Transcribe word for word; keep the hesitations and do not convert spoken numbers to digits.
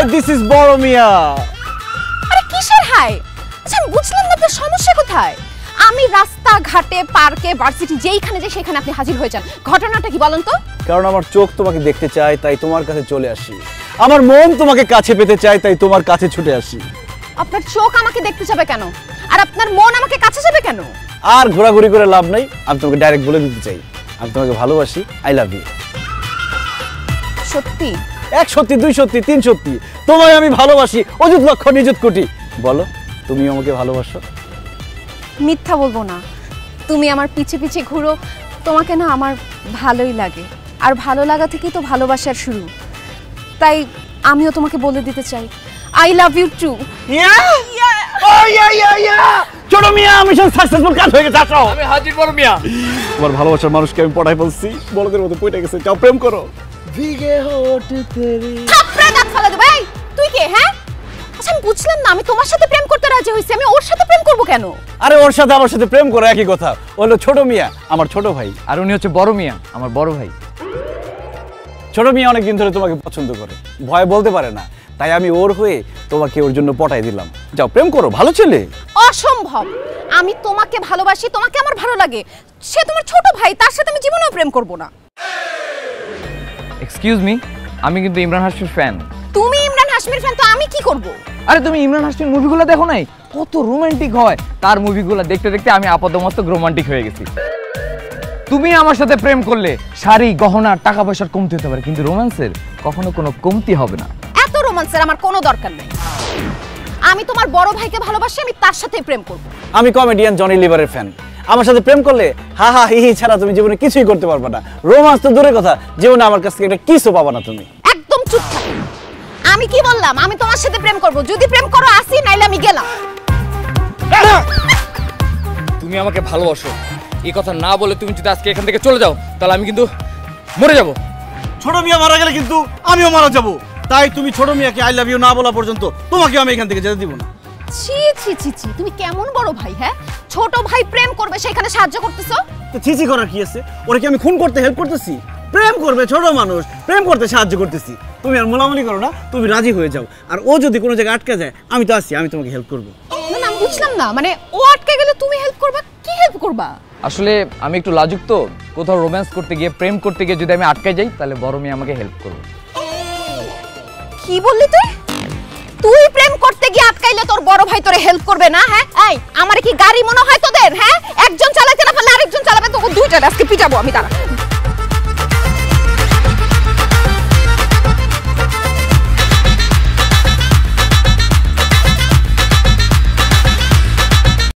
This is বড় মিয়া। আরে কিসের হাই? আচ্ছা আমি বুঝলাম না আপনার সমস্যা কোথায়। আমি রাস্তা ঘাটে পার্কে ভার্সিটি যেইখানে যাই সেখানে আপনি হাজির হয়ে যান, ঘটনাটা কি বলেন তো? কারণ আমার চোখ তোমাকে দেখতে চায় তাই তোমার কাছে চলে আসি, আমার মন তোমাকে কাছে পেতে চায় তাই তোমার কাছে ছুটে আসি। আপনার চোখ আমাকে দেখতে যাবে কেন, আর আপনার মন আমাকে কাছে যাবে কেন? আর ঘোরাঘুরি করে লাভ নাই, আমি তোমাকে ডাইরেক্ট বলে দিতে চাই আমি তোমাকে ভালোবাসি, আই লাভ ইউ। সত্যি? এক সত্যি, দুই সত্যি, তিন সত্যি, তোমায় আমি ভালোবাসি অযুত লক্ষ নিযুত কোটি। বলো তুমি আমাকে ভালোবাসো? মিথ্যা বলবো না, তুমি আমার পিছে পিছে ঘুরো, তোমাকে না আমার ভালোই লাগে, আর ভালো লাগা থেকেই তো ভালোবাসার শুরু। তাই আমিও তোমাকে বলে দিতে চাই আই লাভ ইউ টু। ছোট মিয়া মিশন সাকসেসফুল, কাজ হয়ে গেছে। আসো। আমি হাজির বড় মিয়া। তোমার ভালোবাসার মানুষকে আমি পড়াই বলছি, বড়দের মতো পড়ে গেছে, যাও প্রেম করো। ভিগে হোট তেরি থাপড়া দাঁত ফালা দেব। এই তুই কে? হ্যাঁ আচ্ছা আমি বুঝলাম না, আমি তোমার সাথে প্রেম করতে রাজি হইছি, আমি ওর সাথে প্রেম করব কেন? আরে ওর সাথে আমার সাথে প্রেম করো একই কথা, ও হলো ছোট মিয়া আমার ছোট ভাই, আর উনি হচ্ছে বড় মিয়া আমার বড় ভাই। ছোট মিয়া অনেকদিন ধরে তোমাকে পছন্দ করে, ভয় বলতে পারে না, তাই আমি ওর হয়ে তোমাকে ওর জন্য পটাই দিলাম। যাও প্রেম করো, ভালো ছেলে। অসম্ভব, আমি তোমাকে ভালোবাসি, তোমাকে আমার ভালো লাগে, সে তোমার ছোট ভাই, তার সাথে আমি জীবনেও প্রেম করব না। এক্সকিউজ মি, আমি কিন্তু ইমরান হাশমির ফ্যান। তুমি ইমরান হাশমির ফ্যান, তো আমি কি করব? আরে তুমি ইমরান হাশমির মুভিগুলো দেখো নাই? কত রোমান্টিক হয়, তার মুভিগুলো দেখতে দেখতে আমি আপাতমস্তক রোমান্টিক হয়ে গেছি। তুমি আমার সাথে প্রেম করলে শাড়ি গহনা টাকা পয়সার কমতি হতে পারে, কিন্তু রোম্যান্সের কখনো কোনো কমতি হবে না। এত রোম্যান্সের আমার কোনো দরকার নেই, আমি তোমার বড় ভাইকে ভালোবাসি, আমি তার সাথে প্রেম করব। আমি কমেডিয়ান জনি লিভারের ফ্যান, আমার সাথে প্রেম করলে হা হা হি হি ছাড়া তুমি জীবনে কিছুই করতে পারবে না, রোমান্স তো দূরের কথা, জীবনে আমার কাছ থেকে একটা কিসও পাবা না তুমি। একদম চুপ থাকো, আমি কি বললাম? আমি তোমার সাথে প্রেম করব, যদি প্রেম করো আসি, নাইলে আমি গেলাম। তুমি আমাকে ভালোবাসো এই কথা না বলে তুমি যদি আজকে এখান থেকে চলে যাও, তাহলে আমি কিন্তু মরে যাব। ছোট মিয়া মারা গেলে কিন্তু আমিও মারা যাব, তাই তুমি ছোট মিয়াকে আই লাভ ইউ না বলা পর্যন্ত তোমাকে আমি এখান থেকে যেতে দিব না। ছি ছি ছি ছি, তুমি কেমন বড় ভাই? হ্যাঁ, ছোট ভাই প্রেম করবে সেখানে সাহায্য করতেছো? তো ছি ছি করার কি আছে? ওরা কি আমি খুন করতে হেল্প করতেছি? প্রেম করবে ছোট মানুষ, প্রেম করতে সাহায্য করতেছি। তুমি আর মোলামুলি করো না, তুমি রাজি হয়ে যাও, আর ও যদি কোনো জায়গায় আটকে যায় আমি তো আছি, আমি তোমাকে হেল্প করবো। না না, আমি বুঝলাম না, মানে ও আটকে গেলে তুমি হেল্প করবা? কি হেল্প করবা? আসলে আমি একটু লাজুক তো, কোথাও রোম্যান্স করতে গিয়ে প্রেম করতে গিয়ে যদি আমি আটকে যাই তাহলে বড় মেয়ে আমাকে হেল্প করবে। কি বললি তুই? তুই প্রেম করতে গিয়ে আটকাইলে তোর বড় ভাই তোরে হেল্প করবে না? হ্যাঁ এই আমার কি গাড়ি মনে হয় তোদের? হ্যাঁ একজন চালাতে না পারলে আরেকজন চালাবে, তোকে দুইটা আজকে পিটাবো আমি। তারা